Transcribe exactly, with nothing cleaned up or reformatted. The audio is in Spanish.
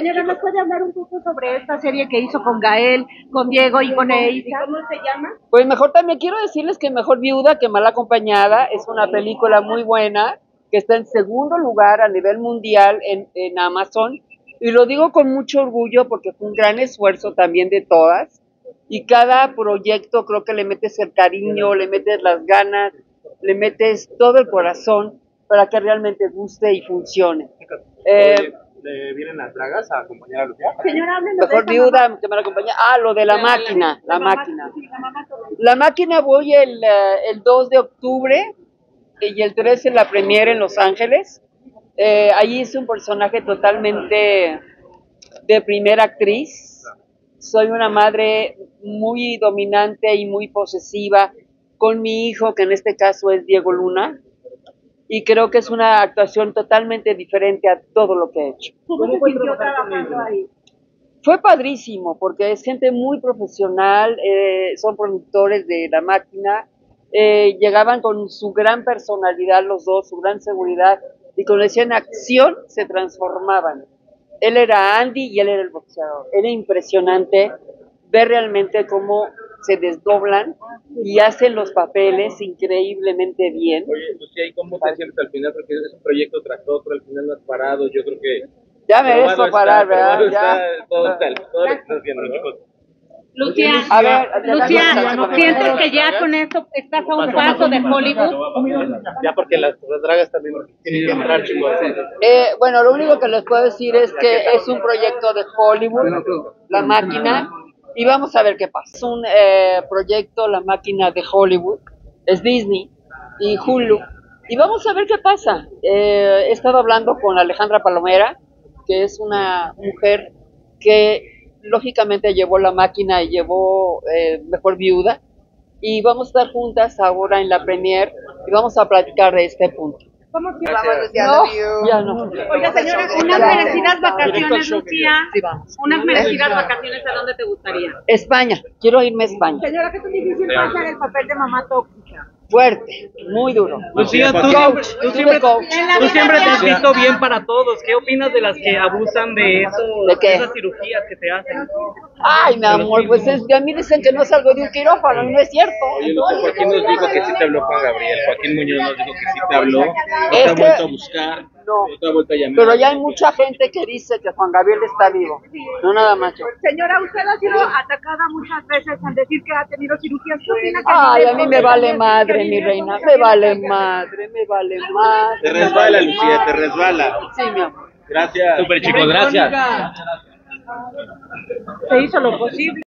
Señora, ¿nos puede hablar un poco sobre esta serie que hizo con Gael, con Diego y con Eiza? ¿Cómo se llama? Pues mejor también quiero decirles que Mejor Viuda que Mal Acompañada es una película muy buena, que está en segundo lugar a nivel mundial en, en Amazon, y lo digo con mucho orgullo porque fue un gran esfuerzo también de todas, y cada proyecto creo que le metes el cariño, le metes las ganas, le metes todo el corazón para que realmente guste y funcione. Eh, ¿Le vienen las dragas a acompañar a Lucía? Señora, Mejor Viuda que Mal Acompañada. Ah, lo de la máquina, la máquina. La máquina voy el, el dos de octubre y el tres en la premiere en Los Ángeles. Eh, allí hice un personaje totalmente de primera actriz. Soy una madre muy dominante y muy posesiva con mi hijo, que en este caso es Diego Luna, y creo que es una actuación totalmente diferente a todo lo que he hecho. ¿Cómo se sintió trabajando ahí? Fue padrísimo, porque es gente muy profesional, eh, son productores de La Máquina, eh, llegaban con su gran personalidad los dos, su gran seguridad, y cuando decían acción, se transformaban. Él era Andy y él era el boxeador. Era impresionante ver realmente cómo se desdoblan y hacen los papeles increíblemente bien. Oye, Lucía, ¿y cómo te sientes al final? Porque es un proyecto tras otro, al final no has parado, yo creo que... Ya merezco parar, ¿verdad? Está, Ya. todo está, todo lo que estás haciendo, ¿no? Lucía, A ver, Lucía, adelante. ¿sientes que ya con esto estás a un paso de Hollywood? Ya porque las, las dragas también tienen que entrar, chicos. Eh, bueno, lo único que les puedo decir es que es un proyecto de Hollywood, La Máquina, y vamos a ver qué pasa. Es un eh, proyecto, La Máquina de Hollywood, es Disney y Hulu, y vamos a ver qué pasa. Eh, he estado hablando con Alejandra Palomera, que es una mujer que lógicamente llevó La Máquina y llevó eh, Mejor Viuda, y vamos a estar juntas ahora en la premier y vamos a platicar de este punto. ¿Cómo se No, ya no. Oiga, señora, unas merecidas vacaciones, Lucía. Sí, vamos. Unas merecidas vacaciones, ¿a dónde te gustaría? España, quiero irme a España. Señora, ¿qué tan difícil va a ser el papel de mamá tóxica? Fuerte, muy duro. Lucía, tú, Coach, siempre, tú, tuve siempre, coach. tú siempre te has visto bien para todos. ¿Qué opinas de las que abusan de eso, ¿De qué? esas cirugías que te hacen? Ay, mi amor, pues es que a mí dicen que no salgo de un quirófano y no es cierto. Oye, Lucía, Joaquín nos dijo que sí te habló Juan Gabriel. Joaquín Muñoz nos dijo que sí te habló. No te Es ha que- vuelto a buscar, No, no te ha vuelto a llamar. pero ya hay mucha gente que dice que Juan Gabriel está vivo, no nada más yo. Señora, usted ha sido atacada muchas veces al decir que ha tenido cirugías. ¿Qué opina que Ay, vive a mí con me ella? vale madre, Que mi vive reina, con me ella. vale madre, me vale madre. Te me resbala, vale Lucía, te madre. resbala. Sí, mi amor. Gracias. Super chicos, gracias. Se hizo lo posible.